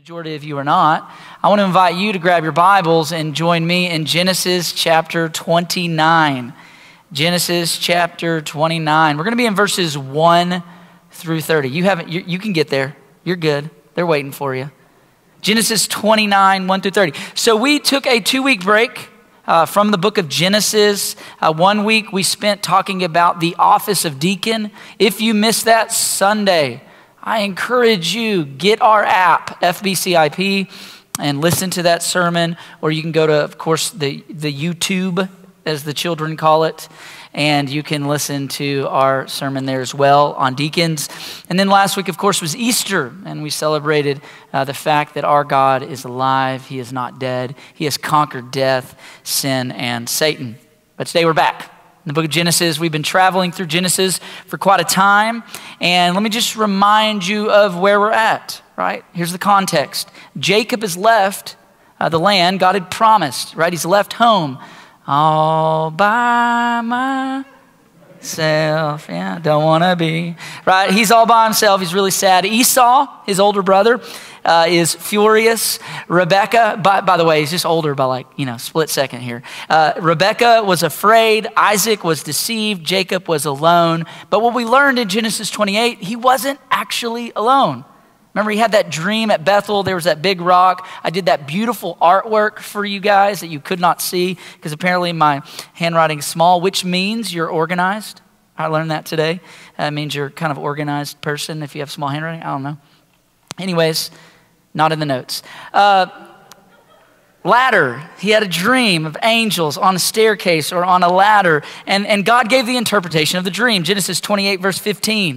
Majority of you are not. I want to invite you to grab your Bibles and join me in Genesis chapter 29. Genesis chapter 29. We're going to be in verses 1 through 30. You can get there. You're good. They're waiting for you. Genesis 29, 1 through 30. So we took a 2-week break from the book of Genesis. 1 week we spent talking about the office of deacon. If you missed that Sunday, I encourage you, get our app, FBCIP, and listen to that sermon. Or you can go to, of course, the YouTube, as the children call it, and you can listen to our sermon there as well on deacons. And then last week, of course, was Easter, and we celebrated the fact that our God is alive. He is not dead. He has conquered death, sin, and Satan. But today we're back. In the book of Genesis, we've been traveling through Genesis for quite a time. And let me just remind you of where we're at, right? Here's the context. Jacob has left the land God had promised, right? He's left home all by myself. Yeah, don't want to be, right? He's all by himself. He's really sad. Esau, his older brother, is furious. Rebecca, by the way, he's just older by split second here. Rebecca was afraid. Isaac was deceived. Jacob was alone. But what we learned in Genesis 28, he wasn't actually alone. Remember, he had that dream at Bethel. There was that big rock. I did that beautiful artwork for you guys that you could not see because apparently my handwriting is small, which means you're organized. I learned that today. It means you're kind of organized person if you have small handwriting. I don't know. Anyways, not in the notes. Ladder. He had a dream of angels on a staircase or on a ladder. And God gave the interpretation of the dream. Genesis 28, verse 15.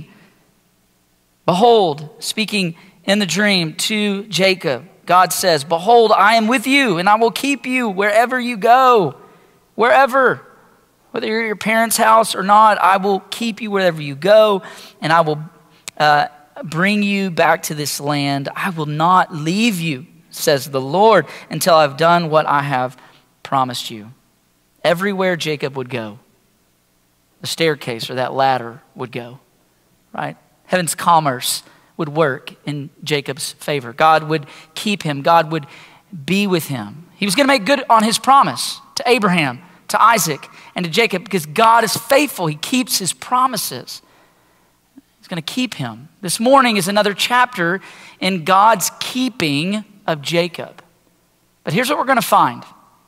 Behold, speaking in the dream to Jacob, God says, behold, I am with you and I will keep you wherever you go. Wherever. Whether you're at your parents' house or not, I will keep you wherever you go. And I will bring you back to this land. I will not leave you, says the Lord, until I've done what I have promised you. Everywhere Jacob would go, the staircase or that ladder would go, right? Heaven's commerce would work in Jacob's favor. God would keep him. God would be with him. He was going to make good on his promise to Abraham, to Isaac, and to Jacob because God is faithful. He keeps his promises. He's going to keep him. This morning is another chapter in God's keeping of Jacob. But here's what we're going to find.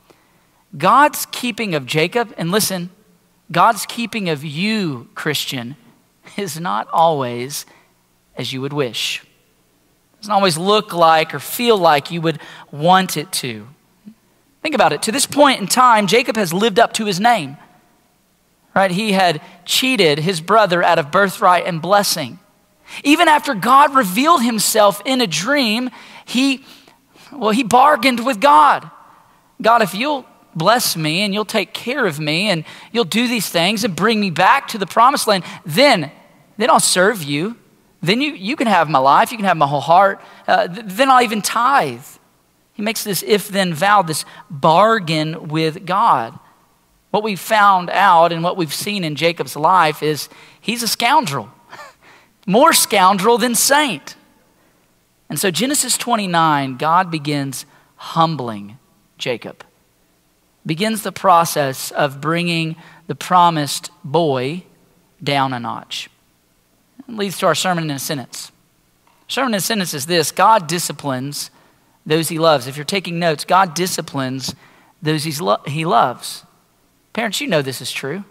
God's keeping of Jacob, and listen, God's keeping of you, Christian, is not always as you would wish. It doesn't always look like or feel like you would want it to. Think about it. To this point in time, Jacob has lived up to his name. Right? He had cheated his brother out of birthright and blessing. Even after God revealed himself in a dream, he bargained with God. God, if you'll bless me and you'll take care of me and you'll do these things and bring me back to the promised land, then I'll serve you. Then you can have my life. You can have my whole heart. Then I'll even tithe. He makes this if-then vow, this bargain with God. What we found out and what we've seen in Jacob's life is he's a scoundrel. More scoundrel than saint. And so Genesis 29, God begins humbling Jacob. Begins the process of bringing the promised boy down a notch. It leads to our sermon in a sentence. Sermon in a sentence is this: God disciplines those he loves. If you're taking notes, God disciplines those he loves. Parents, you know this is true.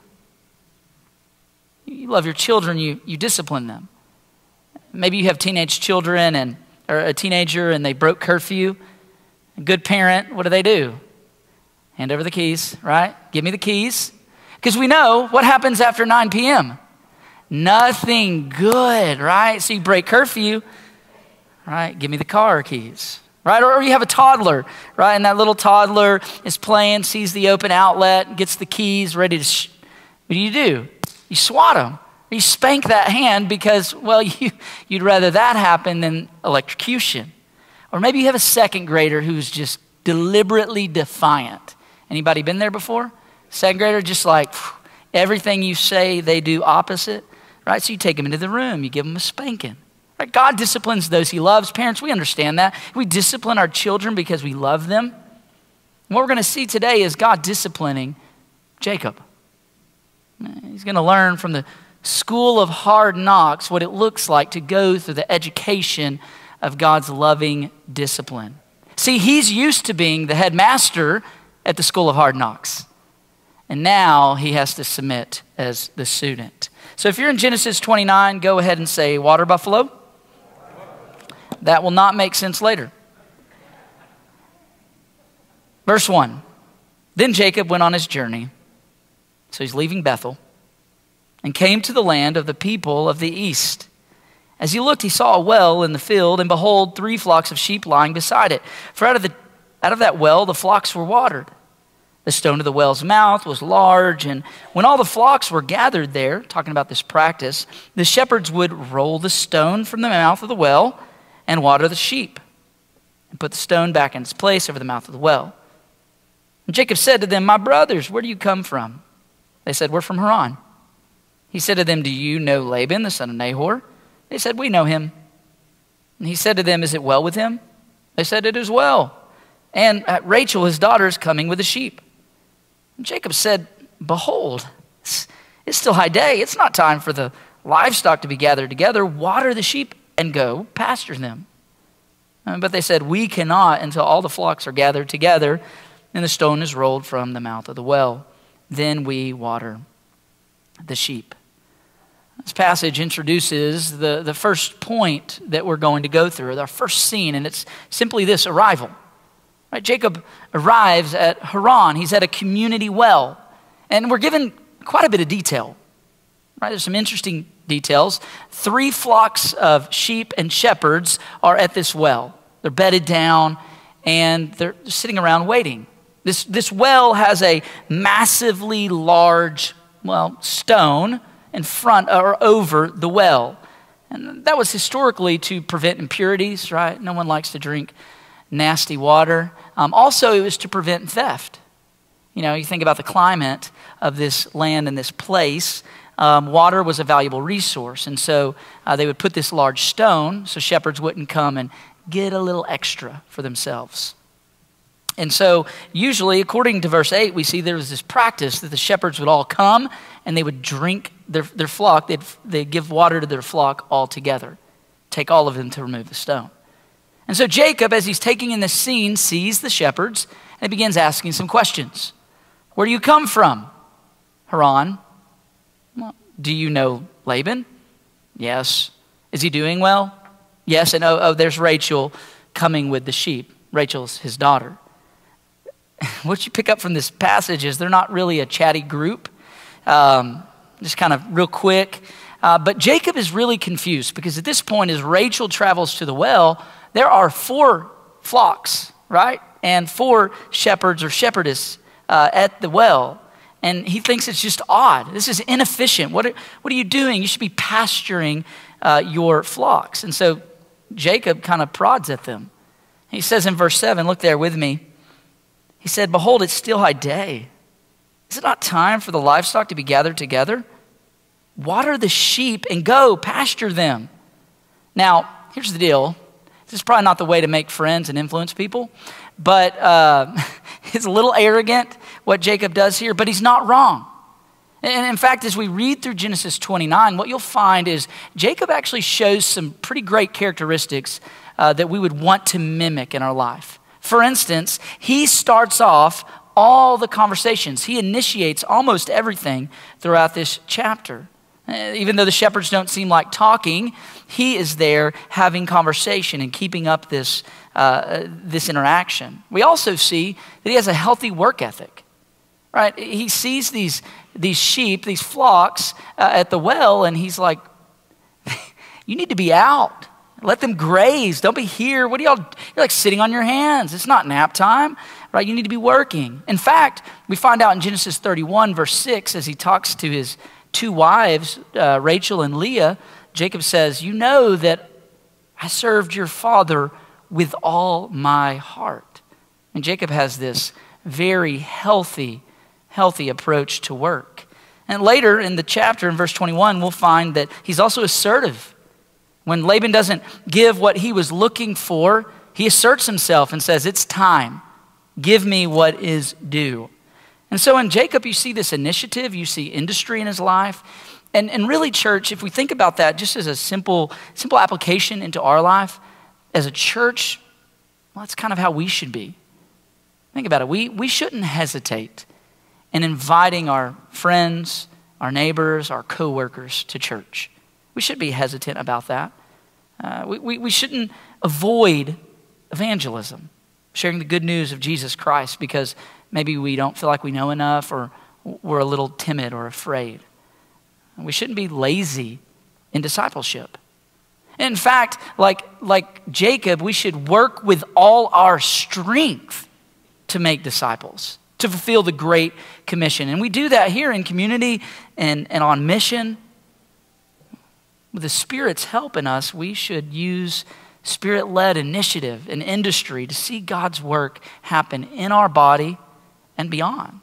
You love your children, you discipline them. Maybe you have teenage children or a teenager and they broke curfew. A good parent, what do? Hand over the keys, right? Give me the keys. Because we know what happens after 9 p.m. Nothing good, right? So you break curfew, right? Give me the car keys, right? Or you have a toddler, right? And that little toddler is playing, sees the open outlet, gets the keys, ready to, what do? You swat them. Or you spank that hand because, well, you'd rather that happen than electrocution. Or maybe you have a second grader who's just deliberately defiant. Anybody been there before? Second grader, just like everything you say, they do opposite, right? So you take them into the room, you give them a spanking, Right? God disciplines those he loves. Parents, we understand that. We discipline our children because we love them. And what we're going to see today is God disciplining Jacob. He's going to learn from the school of hard knocks what it looks like to go through the education of God's loving discipline. See, he's used to being the headmaster at the school of hard knocks. And now he has to submit as the student. So if you're in Genesis 29, go ahead and say, water buffalo. That will not make sense later. Verse 1. Then Jacob went on his journey. So he's leaving Bethel and came to the land of the people of the east. As he looked, he saw a well in the field, and behold, 3 flocks of sheep lying beside it. For out of that well the flocks were watered. The stone of the well's mouth was large, and when all the flocks were gathered there, talking about this practice, the shepherds would roll the stone from the mouth of the well and water the sheep, and put the stone back in its place over the mouth of the well. And Jacob said to them, my brothers, where do you come from? They said, we're from Haran. He said to them, do you know Laban, the son of Nahor? They said, we know him. And he said to them, is it well with him? They said, it is well. And Rachel, his daughter, is coming with the sheep. And Jacob said, behold, it's still high day. It's not time for the livestock to be gathered together. Water the sheep and go pasture them. But they said, we cannot until all the flocks are gathered together and the stone is rolled from the mouth of the well. Then we water the sheep. This passage introduces the first point that we're going to go through, our first scene, and it's simply this: arrival. Right? Jacob arrives at Haran. He's at a community well, and we're given quite a bit of detail. Right? There's some interesting details. 3 flocks of sheep and shepherds are at this well. They're bedded down, and they're sitting around waiting. This well has a massively large, stone in front or over the well. And that was historically to prevent impurities, right? No one likes to drink nasty water. Also, it was to prevent theft. You know, you think about the climate of this land and this place. Water was a valuable resource. And so they would put this large stone so shepherds wouldn't come and get a little extra for themselves. And so usually, according to verse 8, we see there was this practice that the shepherds would all come and they would drink their flock. They'd give water to their flock all together. Take all of them to remove the stone. And so Jacob, as he's taking in this scene, sees the shepherds and he begins asking some questions. Where do you come from? Haran. Well, do you know Laban? Yes. Is he doing well? Yes. And there's Rachel coming with the sheep. Rachel's his daughter. What you pick up from this passage is they're not really a chatty group. Just kind of real quick. But Jacob is really confused because at this point, as Rachel travels to the well, there are 4 flocks, right? And 4 shepherds or shepherdess at the well. And he thinks it's just odd. This is inefficient. What are you doing? You should be pasturing your flocks. And so Jacob kind of prods at them. He says in verse 7, look there with me. He said, behold, it's still high day. Is it not time for the livestock to be gathered together? Water the sheep and go pasture them. Now, here's the deal. This is probably not the way to make friends and influence people, but it's a little arrogant what Jacob does here, but he's not wrong. And in fact, as we read through Genesis 29, what you'll find is Jacob actually shows some pretty great characteristics that we would want to mimic in our life. For instance, he starts off all the conversations. He initiates almost everything throughout this chapter. Even though the shepherds don't seem like talking, he is there having conversation and keeping up this interaction. We also see that he has a healthy work ethic, right? He sees these sheep, these flocks at the well, and he's like, you need to be out. Let them graze. Don't be here. What are y'all? You're like sitting on your hands. It's not nap time, right? You need to be working. In fact, we find out in Genesis 31, verse 6, as he talks to his 2 wives, Rachel and Leah, Jacob says, you know that I served your father with all my heart. And Jacob has this very healthy approach to work. And later in the chapter, in verse 21, we'll find that he's also assertive When Laban doesn't give what he was looking for, he asserts himself and says, it's time. Give me what is due. And so in Jacob, you see this initiative, you see industry in his life. And really, church, if we think about that just as a simple application into our life, as a church, well, that's kind of how we should be. Think about it. We shouldn't hesitate in inviting our friends, our neighbors, our coworkers to church. We should be hesitant about that. We shouldn't avoid evangelism, sharing the good news of Jesus Christ because maybe we don't feel like we know enough or we're a little timid or afraid. We shouldn't be lazy in discipleship. In fact, like Jacob, we should work with all our strength to make disciples, to fulfill the Great Commission. And we do that here in community and on mission. With the Spirit's help in us, we should use Spirit-led initiative and industry to see God's work happen in our body and beyond.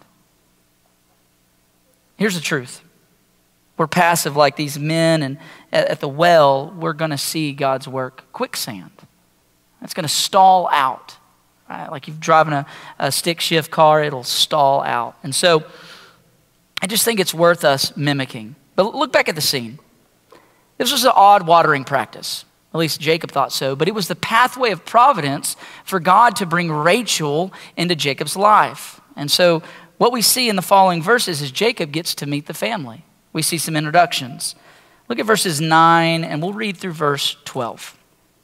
Here's the truth. We're passive like these men, and at the well, we're going to see God's work quicksand. It's going to stall out. Right? Like you've driven a stick shift car, it'll stall out. And so I just think it's worth us mimicking. But look back at the scene. This was an odd watering practice. At least Jacob thought so. But it was the pathway of providence for God to bring Rachel into Jacob's life. And so what we see in the following verses is Jacob gets to meet the family. We see some introductions. Look at verses 9, and we'll read through verse 12.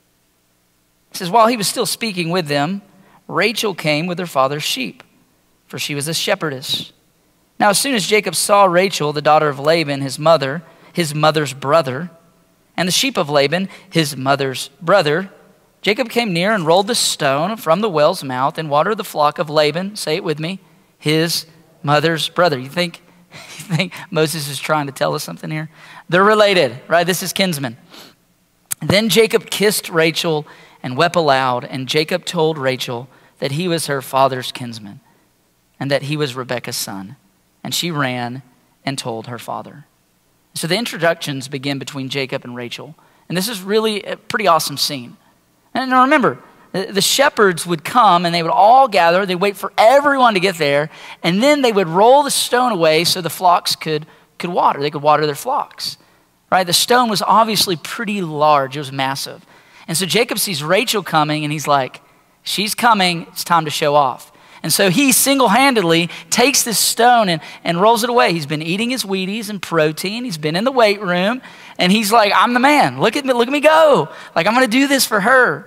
It says, while he was still speaking with them, Rachel came with her father's sheep, for she was a shepherdess. Now, as soon as Jacob saw Rachel, the daughter of Laban, his mother's brother, and the sheep of Laban, his mother's brother, Jacob came near and rolled the stone from the well's mouth and watered the flock of Laban, say it with me, his mother's brother. You think Moses is trying to tell us something here? They're related, right? This is kinsmen. Then Jacob kissed Rachel and wept aloud, and Jacob told Rachel that he was her father's kinsman and that he was Rebekah's son. And she ran and told her father. So the introductions begin between Jacob and Rachel. And this is really a pretty awesome scene. And now remember, the shepherds would come and they would all gather. They'd wait for everyone to get there. And then they would roll the stone away so the flocks could water. They could water their flocks. Right? The stone was obviously pretty large. It was massive. And so Jacob sees Rachel coming and he's like, she's coming. It's time to show off. And so he single-handedly takes this stone and rolls it away. He's been eating his Wheaties and protein. He's been in the weight room. And he's like, I'm the man. Look at me go. Like, I'm going to do this for her.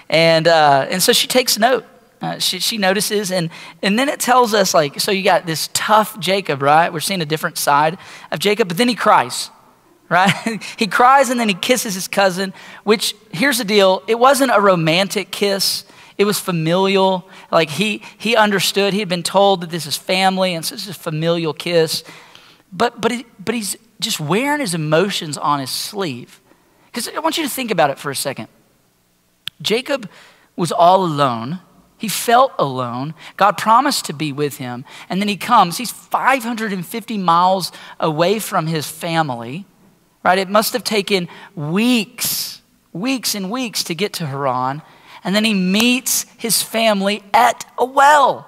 And so she takes note. She notices. And then it tells us, like, so you got this tough Jacob, right? We're seeing a different side of Jacob. But then he cries, right? He cries and then he kisses his cousin, which, here's the deal. It wasn't a romantic kiss. It was familial. Like he understood. He had been told that this is family, and so this is a familial kiss. But he's just wearing his emotions on his sleeve. Because I want you to think about it for a second. Jacob was all alone. He felt alone. God promised to be with him. And then he comes. He's 550 miles away from his family. Right? It must have taken weeks and weeks to get to Haran. And then he meets his family at a well.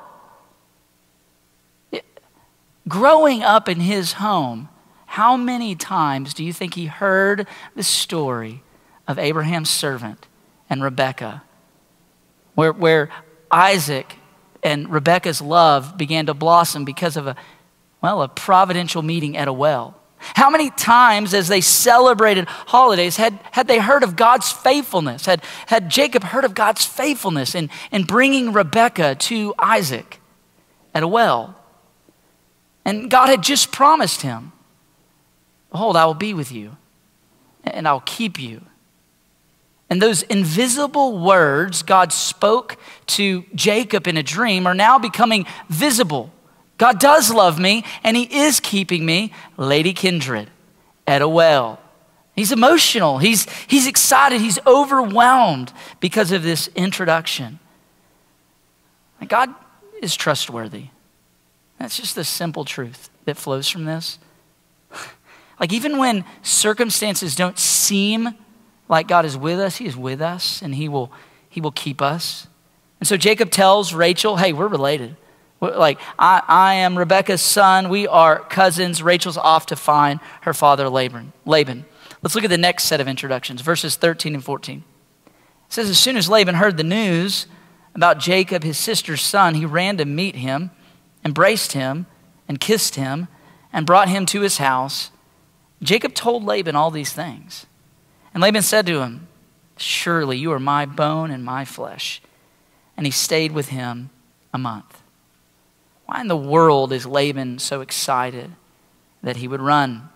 Growing up in his home, how many times do you think he heard the story of Abraham's servant and Rebekah, where Isaac and Rebekah's love began to blossom because of a providential meeting at a well? How many times as they celebrated holidays had they heard of God's faithfulness? Had Jacob heard of God's faithfulness in bringing Rebekah to Isaac at a well? And God had just promised him, behold, I will be with you and I'll keep you. And those invisible words God spoke to Jacob in a dream are now becoming visible. God does love me, and he is keeping me, Lady Kindred, at a well. He's emotional. He's excited. He's overwhelmed because of this introduction. And God is trustworthy. That's just the simple truth that flows from this. Like even when circumstances don't seem like God is with us, he is with us, and he will keep us. And so Jacob tells Rachel, hey, we're related. Like, I am Rebekah's son. We are cousins. Rachel's off to find her father Laban. Let's look at the next set of introductions, verses 13 and 14. It says, as soon as Laban heard the news about Jacob, his sister's son, he ran to meet him, embraced him, and kissed him, and brought him to his house. Jacob told Laban all these things. And Laban said to him, surely you are my bone and my flesh. And he stayed with him a month. Why in the world is Laban so excited that he would run?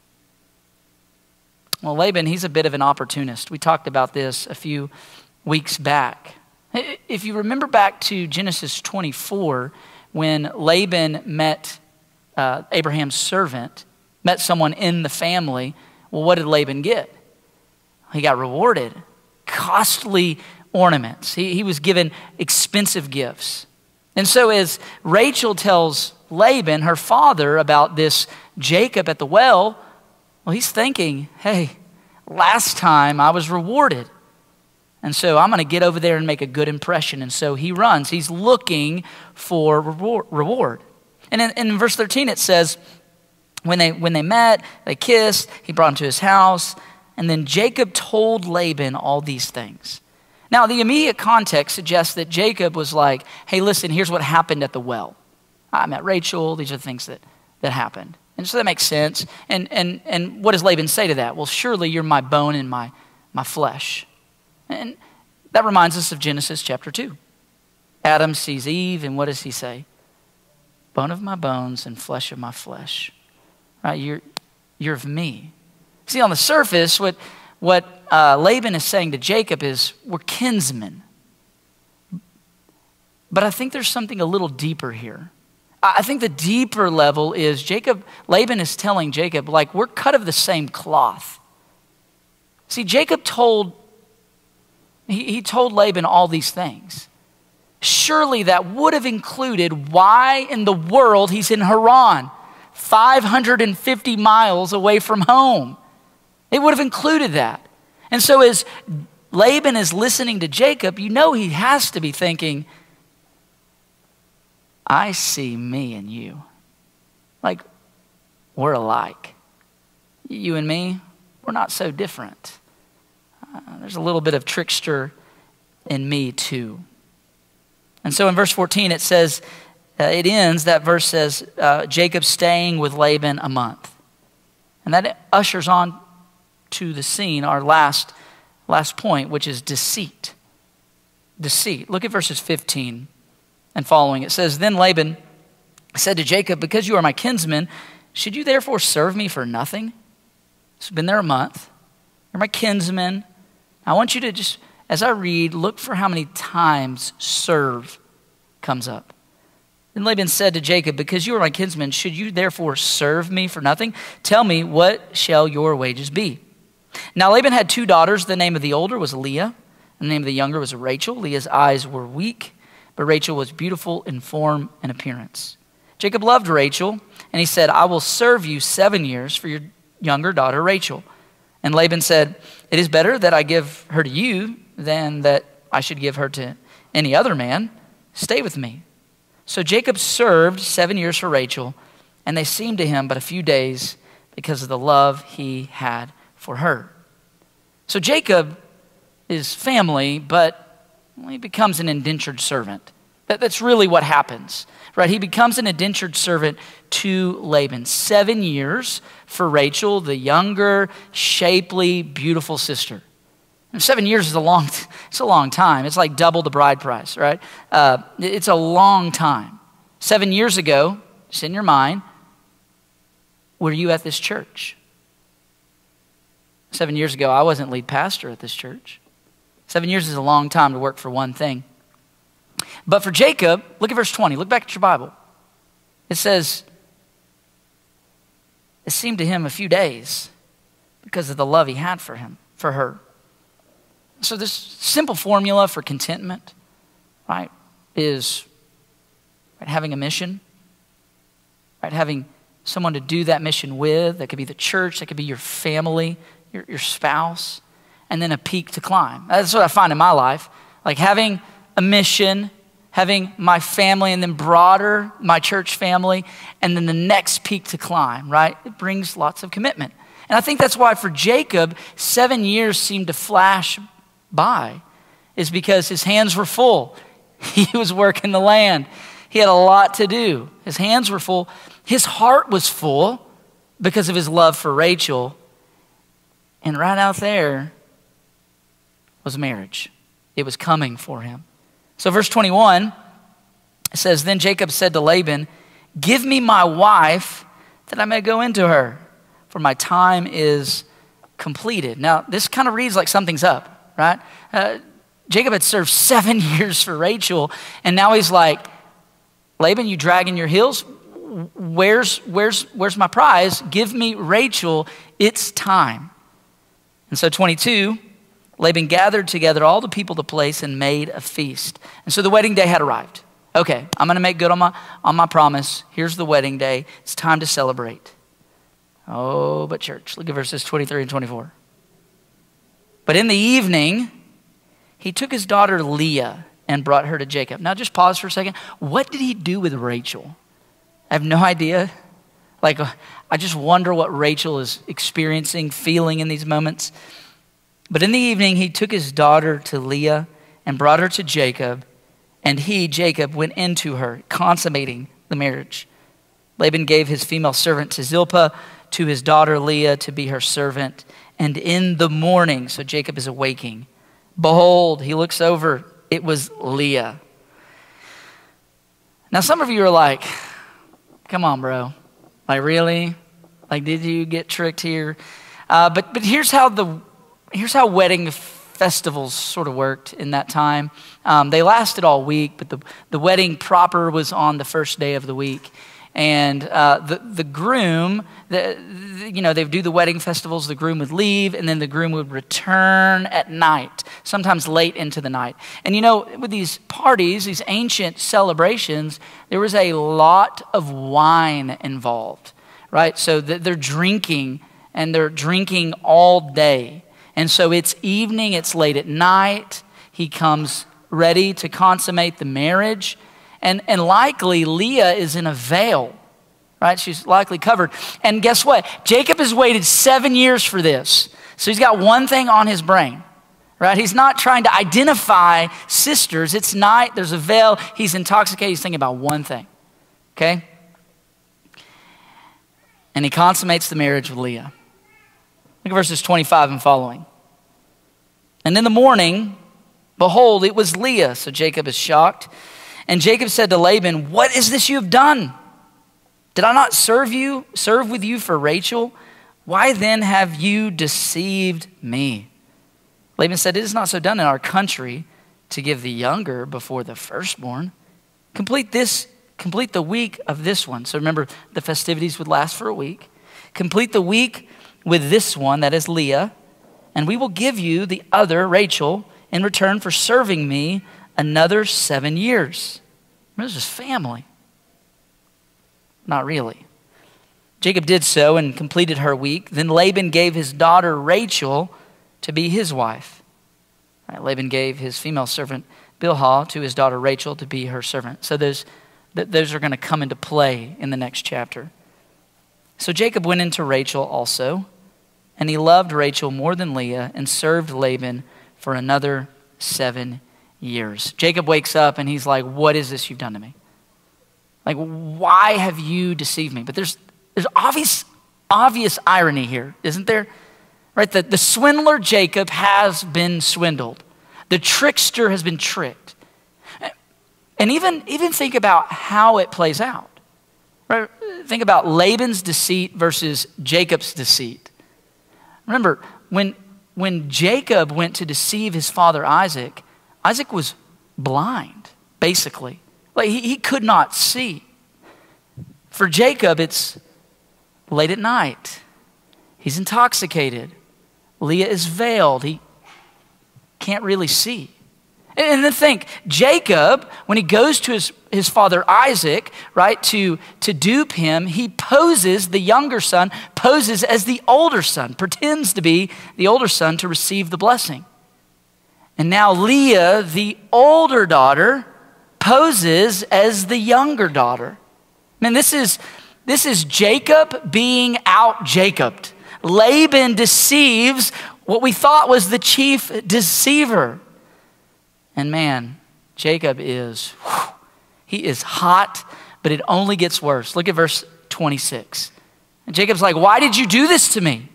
Well, Laban, he's a bit of an opportunist. We talked about this a few weeks back. If you remember back to Genesis 24, when Laban met Abraham's servant, met someone in the family, well, what did Laban get? He got rewarded. Costly ornaments. He was given expensive gifts. And so as Rachel tells Laban, her father, about this Jacob at the well, he's thinking, hey, last time I was rewarded. And so I'm going to get over there and make a good impression. And so he runs. He's looking for reward. And in verse 13 it says, when they met, they kissed, he brought him to his house, and then Jacob told Laban all these things. Now, the immediate context suggests that Jacob was like, hey, listen, here's what happened at the well. I met Rachel. These are the things that happened. And so that makes sense. And what does Laban say to that? Well, surely you're my bone and my flesh. And that reminds us of Genesis chapter 2. Adam sees Eve, and what does he say? Bone of my bones and flesh of my flesh. Right? You're of me. See, on the surface, what Laban is saying to Jacob is, we're kinsmen. But I think there's something a little deeper here. I think the deeper level is Laban is telling Jacob, like, we're cut of the same cloth. See, Jacob told Laban all these things. Surely that would have included why in the world he's in Haran, 550 miles away from home. It would have included that. And so as Laban is listening to Jacob, you know he has to be thinking, I see me and you. Like, we're alike. You and me, we're not so different. There's a little bit of trickster in me too. And so in verse 14 it says, that verse says, Jacob staying with Laban a month. And that ushers on to the scene, our last point, which is deceit. Deceit. Look at verses 15 and following. It says, then Laban said to Jacob, because you are my kinsman, should you therefore serve me for nothing? It's been there a month. You're my kinsman. I want you to just, as I read, look for how many times serve comes up. Then Laban said to Jacob, because you are my kinsman, should you therefore serve me for nothing? Tell me, what shall your wages be? Now Laban had 2 daughters. The name of the older was Leah, and the name of the younger was Rachel. Leah's eyes were weak, but Rachel was beautiful in form and appearance. Jacob loved Rachel, and he said, I will serve you 7 years for your younger daughter Rachel. And Laban said, it is better that I give her to you than that I should give her to any other man. Stay with me. So Jacob served 7 years for Rachel, and they seemed to him but a few days because of the love he had for her. So Jacob is family, but he becomes an indentured servant. That's really what happens, right? He becomes an indentured servant to Laban. 7 years for Rachel, the younger, shapely, beautiful sister. And 7 years is a long time. It's like double the bride price, right? It's a long time. 7 years ago, just in your mind, were you at this church? 7 years ago, I wasn't lead pastor at this church. 7 years is a long time to work for one thing. But for Jacob, look at verse 20. Look back at your Bible. It says, it seemed to him a few days because of the love he had for her. So this simple formula for contentment, right, is having a mission, right, having someone to do that mission with. That could be the church, that could be your family, your spouse. and then a peak to climb. That's what I find in my life. Like having a mission, having my family, and then broader, my church family, and then the next peak to climb, right? It brings lots of commitment. And I think that's why for Jacob, 7 years seemed to flash by, is because his hands were full. He was working the land. He had a lot to do. His hands were full. His heart was full because of his love for Rachel. And right out there was marriage. It was coming for him. So verse 21, it says, then Jacob said to Laban, give me my wife that I may go into her, for my time is completed. Now, this kind of reads like something's up, right? Jacob had served 7 years for Rachel, and now he's like, Laban, you dragging your heels? Where's my prize? Give me Rachel. It's time. And so 22, Laban gathered together all the people of the place and made a feast. And so the wedding day had arrived. Okay, I'm going to make good on my promise. Here's the wedding day. It's time to celebrate. Oh, but church, look at verses 23 and 24. But in the evening, he took his daughter Leah and brought her to Jacob. Now just pause for a second. What did he do with Rachel? I have no idea. Like, I just wonder what Rachel is experiencing, feeling in these moments. But in the evening, he took his daughter to Leah and brought her to Jacob. And he, Jacob, went into her, consummating the marriage. Laban gave his female servant to Zilpah, to his daughter Leah to be her servant. And in the morning, so Jacob is awaking, behold, he looks over, it was Leah. Now some of you are like, come on, bro. Like, really? Like, did you get tricked here? But here's how wedding festivals sort of worked in that time. They lasted all week, but the wedding proper was on the first day of the week. And the groom, they would do the wedding festivals, the groom would leave, and then the groom would return at night, sometimes late into the night. And with these parties, these ancient celebrations, there was a lot of wine involved, right? So they're drinking, and they're drinking all day. And so it's evening, it's late at night, he comes ready to consummate the marriage. And likely Leah is in a veil, right? She's likely covered. And guess what? Jacob has waited 7 years for this. So he's got one thing on his brain, right? He's not trying to identify sisters. It's night, there's a veil, he's intoxicated, he's thinking about one thing, okay? And he consummates the marriage with Leah. Look at verses 25 and following. And in the morning, behold, it was Leah. So Jacob is shocked. And Jacob said to Laban, what is this you have done? Did I not serve with you for Rachel? Why then have you deceived me? Laban said, it is not so done in our country to give the younger before the firstborn. Complete the week of this one. So remember, the festivities would last for a week. Complete the week with this one, that is Leah, and we will give you the other, Rachel, in return for serving me another 7 years. This is family. Not really. Jacob did so and completed her week. Then Laban gave his daughter Rachel to be his wife. Right, Laban gave his female servant Bilhah to his daughter Rachel to be her servant. So those are going to come into play in the next chapter. So Jacob went into Rachel also, and he loved Rachel more than Leah and served Laban for another 7 years. Jacob wakes up and he's like, what is this you've done to me? Like, why have you deceived me? But there's obvious irony here, isn't there? Right? The swindler Jacob has been swindled. The trickster has been tricked. And even think about how it plays out. Right? Think about Laban's deceit versus Jacob's deceit. Remember, when Jacob went to deceive his father Isaac, Isaac was blind, basically. Like he could not see. For Jacob, it's late at night. He's intoxicated. Leah is veiled. He can't really see. And then think, Jacob, when he goes to his father Isaac, right, to dupe him, he poses, the younger son, poses as the older son, pretends to be the older son to receive the blessing. And now Leah, the older daughter, poses as the younger daughter. Man, this is Jacob being out-Jacobed. Laban deceives what we thought was the chief deceiver. And man, Jacob he is hot, but it only gets worse. Look at verse 26. And Jacob's like, why did you do this to me?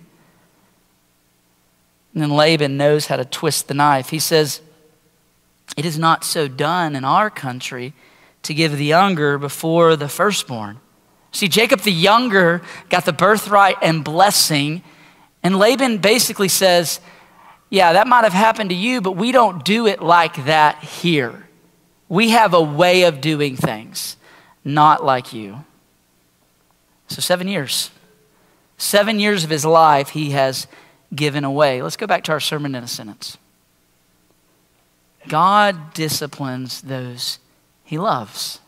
And then Laban knows how to twist the knife. He says, it is not so done in our country to give the younger before the firstborn. See, Jacob the younger got the birthright and blessing. And Laban basically says, yeah, that might have happened to you, but we don't do it like that here. We have a way of doing things, not like you. So 7 years. 7 years of his life he has given away. Let's go back to our sermon in a sentence. God disciplines those he loves.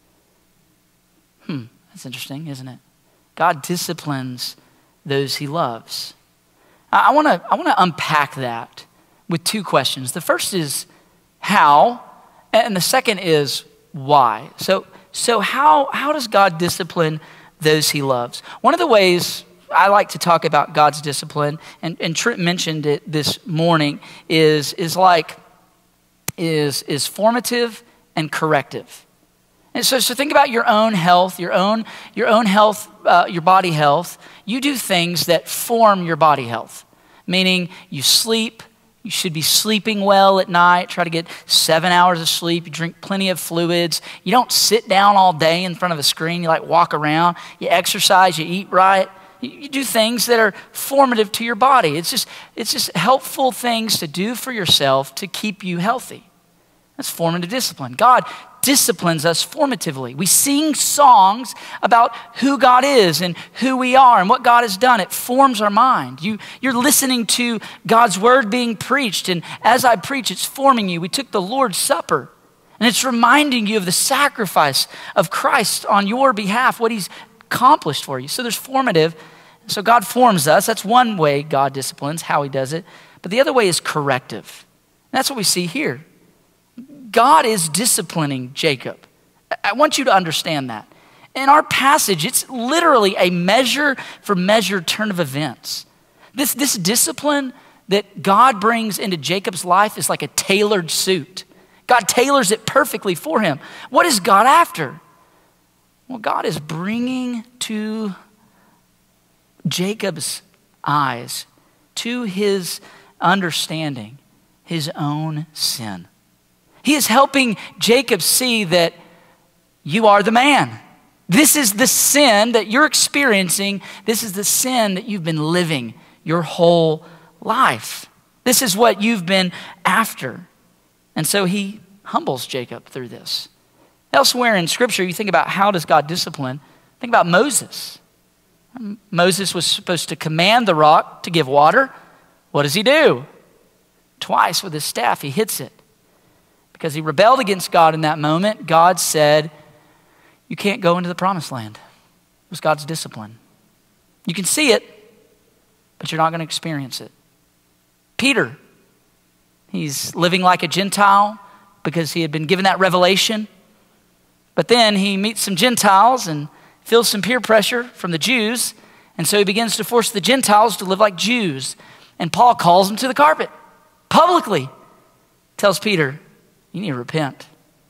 That's interesting, isn't it? God disciplines those he loves. I want to unpack that with two questions. The first is how, and the second is why. So how does God discipline those he loves? One of the ways I like to talk about God's discipline, and Trent mentioned it this morning, is formative and corrective. And so think about your own health, your own health, your body health. You do things that form your body health, meaning you sleep. You should be sleeping well at night. Try to get 7 hours of sleep. You drink plenty of fluids. You don't sit down all day in front of a screen. You walk around. You exercise. You eat right. You do things that are formative to your body. It's just helpful things to do for yourself to keep you healthy. That's formative discipline. God disciplines us formatively. We sing songs about who God is and who we are and what God has done. It forms our mind. You're listening to God's word being preached, and as I preach, it's forming you. We took the Lord's Supper, and it's reminding you of the sacrifice of Christ on your behalf, what he's accomplished for you. So there's formative. So God forms us. That's one way God disciplines, how he does it. But the other way is corrective. And that's what we see here. God is disciplining Jacob. I want you to understand that. In our passage, it's literally a measure for measure turn of events. This discipline that God brings into Jacob's life is like a tailored suit. God tailors it perfectly for him. What is God after? Well, God is bringing to Jacob's eyes, to his understanding, his own sin. He is helping Jacob see that you are the man. This is the sin that you're experiencing. This is the sin that you've been living your whole life. This is what you've been after. And so he humbles Jacob through this. Elsewhere in Scripture, you think about how does God discipline? Think about Moses. Moses was supposed to command the rock to give water. What does he do? Twice with his staff, he hits it. Because he rebelled against God in that moment, God said, you can't go into the promised land. It was God's discipline. You can see it, but you're not going to experience it. Peter, he's living like a Gentile because he had been given that revelation. But then he meets some Gentiles and feels some peer pressure from the Jews. And so he begins to force the Gentiles to live like Jews. And Paul calls him to the carpet publicly. Tells Peter, you need to repent.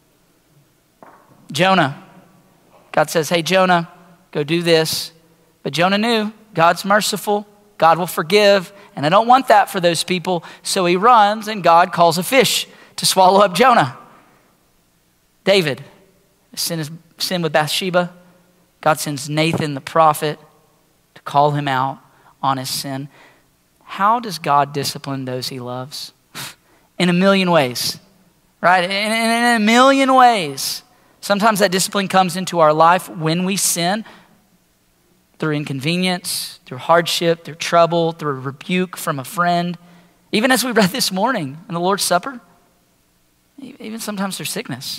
Jonah, God says, hey, Jonah, go do this. But Jonah knew God's merciful. God will forgive. And I don't want that for those people. So he runs and God calls a fish to swallow up Jonah. David, sin with Bathsheba. God sends Nathan the prophet to call him out on his sin. How does God discipline those he loves? In a million ways, right? In a million ways. Sometimes that discipline comes into our life when we sin, through inconvenience, through hardship, through trouble, through a rebuke from a friend. Even as we read this morning in the Lord's Supper, even sometimes through sickness.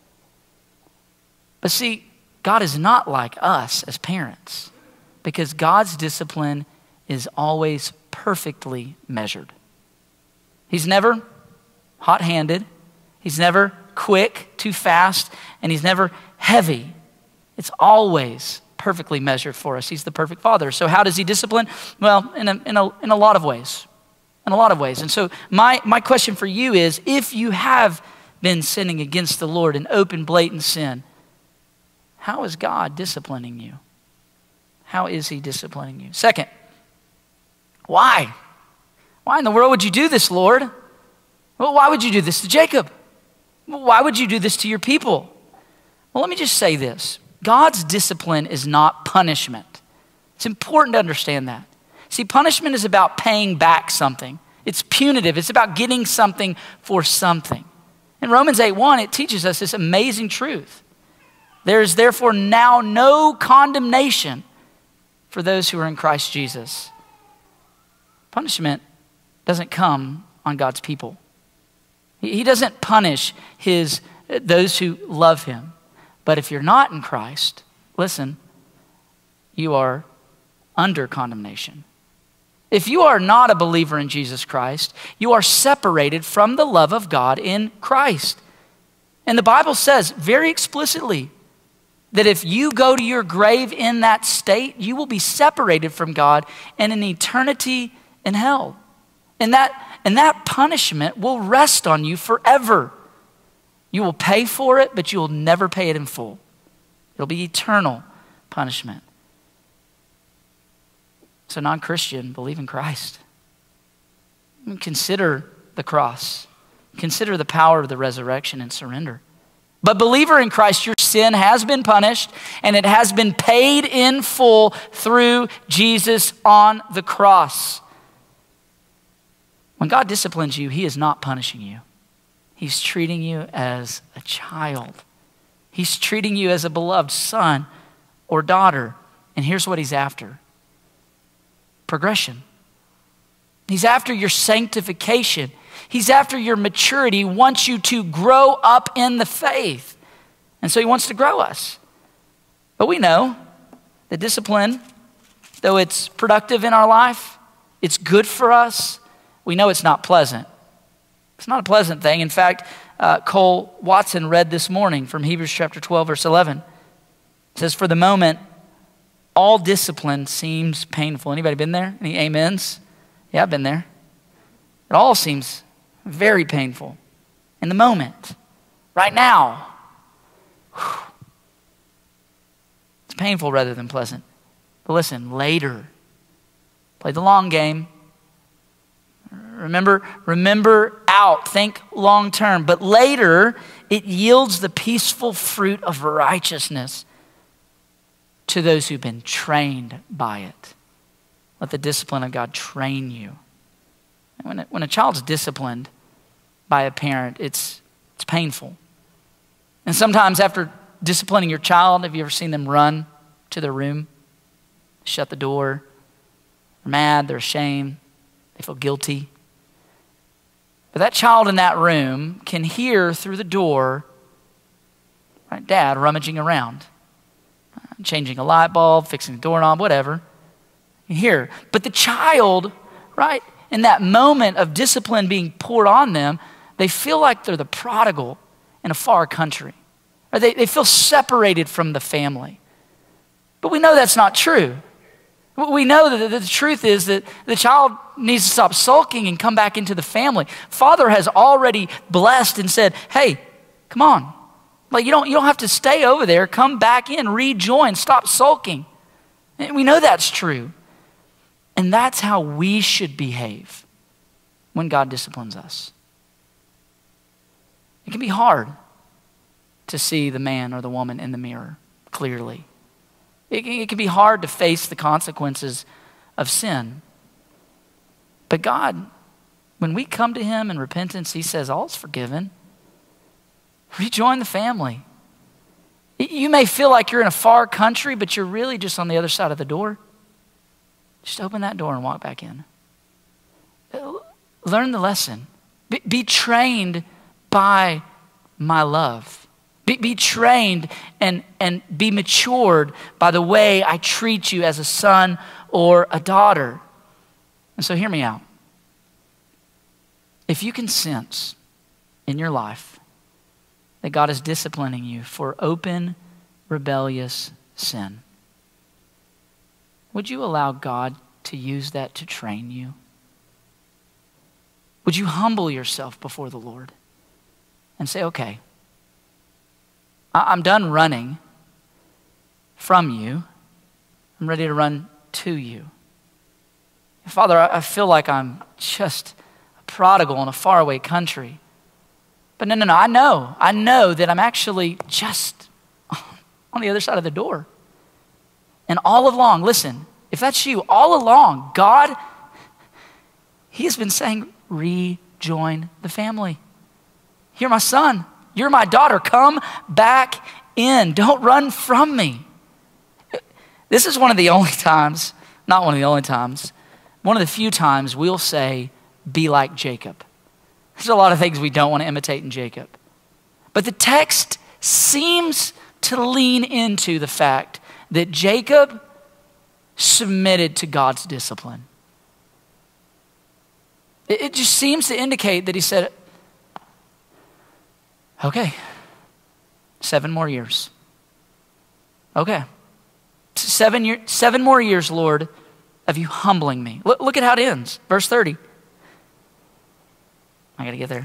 But see, God is not like us as parents, because God's discipline is always perfectly measured. He's never hot-handed. He's never quick, too fast, and he's never heavy. It's always perfectly measured for us. He's the perfect father. So how does he discipline? Well, in a lot of ways. In a lot of ways. And so my question for you is, if you have been sinning against the Lord in open, blatant sin, how is God disciplining you? How is he disciplining you? Second, why? Why in the world would you do this, Lord? Well, why would you do this to Jacob? Why would you do this to your people? Well, let me just say this. God's discipline is not punishment. It's important to understand that. See, punishment is about paying back something. It's punitive. It's about getting something for something. In Romans 8:1, it teaches us this amazing truth. There is therefore now no condemnation for those who are in Christ Jesus. Punishment doesn't come on God's people. He doesn't punish those who love him. But if you're not in Christ, listen, you are under condemnation. If you are not a believer in Jesus Christ, you are separated from the love of God in Christ. And the Bible says very explicitly that if you go to your grave in that state, you will be separated from God and an eternity in hell. And that punishment will rest on you forever. You will pay for it, but you will never pay it in full. It'll be eternal punishment. So non-Christian, believe in Christ. Consider the cross. Consider the power of the resurrection and surrender. But believer in Christ, your sin has been punished and it has been paid in full through Jesus on the cross. When God disciplines you, he is not punishing you. He's treating you as a child. He's treating you as a beloved son or daughter. And here's what he's after. Progression. He's after your sanctification. He's after your maturity. He wants you to grow up in the faith. And so he wants to grow us. But we know that discipline, though it's productive in our life, it's good for us, we know it's not pleasant. It's not a pleasant thing. In fact, Cole Watson read this morning from Hebrews chapter 12, verse 11. It says, for the moment, all discipline seems painful. Anybody been there? Any amens? Yeah, I've been there. It all seems very painful in the moment, right now. It's painful rather than pleasant. But listen, later, play the long game. Remember out, think long term. But later, it yields the peaceful fruit of righteousness to those who've been trained by it. Let the discipline of God train you. And when a child's disciplined by a parent, it's painful. And sometimes after disciplining your child, have you ever seen them run to their room, shut the door? They're mad, they're ashamed, they feel guilty. But that child in that room can hear through the door, right, dad rummaging around, changing a light bulb, fixing the doorknob, whatever. You hear. But the child, right, in that moment of discipline being poured on them, they feel like they're the prodigal in a far country. Or they feel separated from the family. But we know that's not true. We know that the truth is that the child needs to stop sulking and come back into the family. Father has already blessed and said, hey, come on. Like you don't have to stay over there. Come back in, rejoin, stop sulking. And we know that's true. And that's how we should behave when God disciplines us. It can be hard to see the man or the woman in the mirror clearly. It can be hard to face the consequences of sin. But God, when we come to him in repentance, he says, all is forgiven. Rejoin the family. You may feel like you're in a far country, but you're really just on the other side of the door. Just open that door and walk back in. Learn the lesson. Be trained by my love. Be trained and be matured by the way I treat you as a son or a daughter. And so hear me out. If you can sense in your life that God is disciplining you for open, rebellious sin, would you allow God to use that to train you? Would you humble yourself before the Lord and say, okay, I'm done running from you. I'm ready to run to you. Father, I feel like I'm just a prodigal in a faraway country. But no, I know that I'm actually just on the other side of the door. And all along, listen, if that's you, all along, God, he has been saying, rejoin the family. You're my son. You're my daughter. Come back in. Don't run from me. This is one of the only times, not one of the only times, one of the few times we'll say, be like Jacob. There's a lot of things we don't want to imitate in Jacob. But the text seems to lean into the fact that Jacob submitted to God's discipline. It just seems to indicate that he said, okay, 7 more years. Okay, 7 more years, Lord, of you humbling me. Look at how it ends. Verse 30. I got to get there.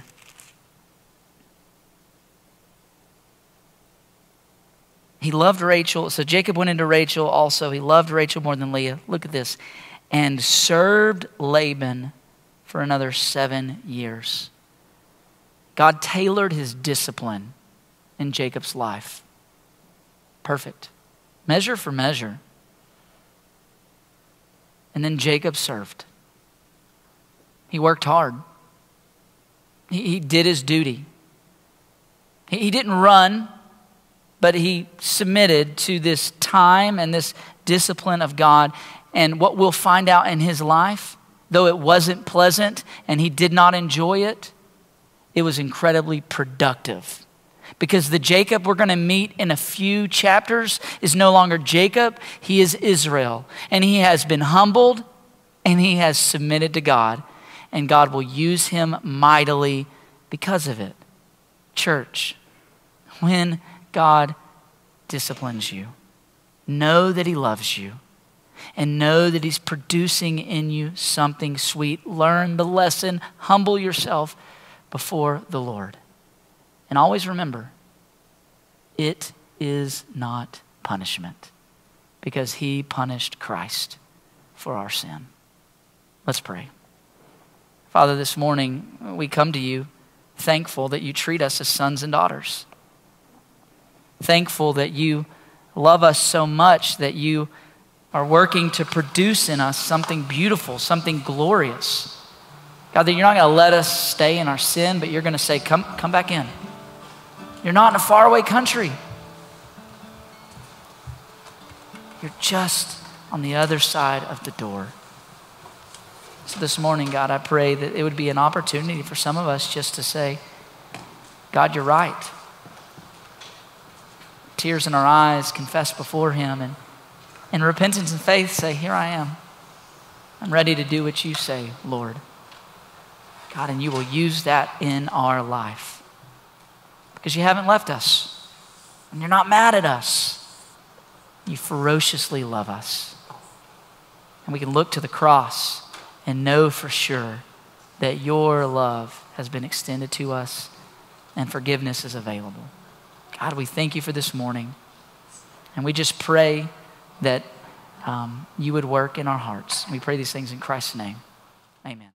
He loved Rachel. So Jacob went into Rachel also. He loved Rachel more than Leah. Look at this. And served Laban for another 7 years. God tailored his discipline in Jacob's life. Perfect. Measure for measure. And then Jacob served. He worked hard. He did his duty. He didn't run, but he submitted to this time and this discipline of God. And what we'll find out in his life, though it wasn't pleasant and he did not enjoy it, it was incredibly productive. Because the Jacob we're going to meet in a few chapters is no longer Jacob, he is Israel. And he has been humbled and he has submitted to God. And God will use him mightily because of it. Church, when God disciplines you, know that he loves you and know that he's producing in you something sweet. Learn the lesson, humble yourself before the Lord. And always remember, it is not punishment because he punished Christ for our sin. Let's pray. Father, this morning we come to you thankful that you treat us as sons and daughters. Thankful that you love us so much that you are working to produce in us something beautiful, something glorious. God, that you're not going to let us stay in our sin, but you're going to say, come back in. You're not in a faraway country. You're just on the other side of the door. So this morning, God, I pray that it would be an opportunity for some of us just to say, God, you're right. Tears in our eyes, confess before him, and in repentance and faith say, here I am. I'm ready to do what you say, Lord. God, and you will use that in our life because you haven't left us and you're not mad at us. You ferociously love us. And we can look to the cross and know for sure that your love has been extended to us and forgiveness is available. God, we thank you for this morning. And we just pray that you would work in our hearts. We pray these things in Christ's name. Amen.